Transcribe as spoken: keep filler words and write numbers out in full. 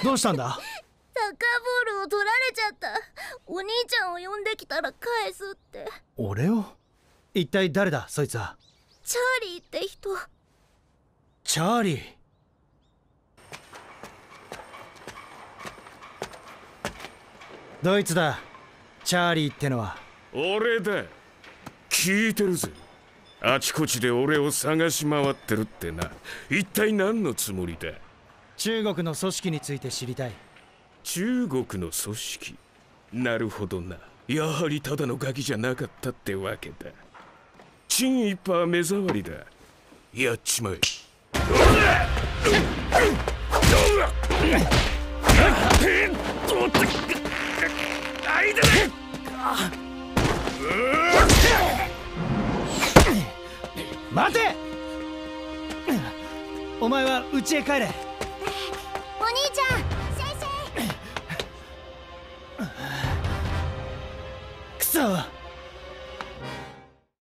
どうしたんだ？ サッカーボールを取られちゃった。お兄ちゃんを呼んできたら返すって。 俺を？一体誰だそいつは？ チャーリーって人。 チャーリー。どいつだチャーリーってのは？ 俺だ。聞いてるぜ。あちこちで俺を探し回ってるってな。一体何のつもりだ？ 中国の組織について知りたい。 中国の組織？なるほどな。やはりただのガキじゃなかったってわけだ。チン一派目障りだ。やっちまえ。 待て！お前は家へ帰れ。 お兄ちゃん、先生。 くそ！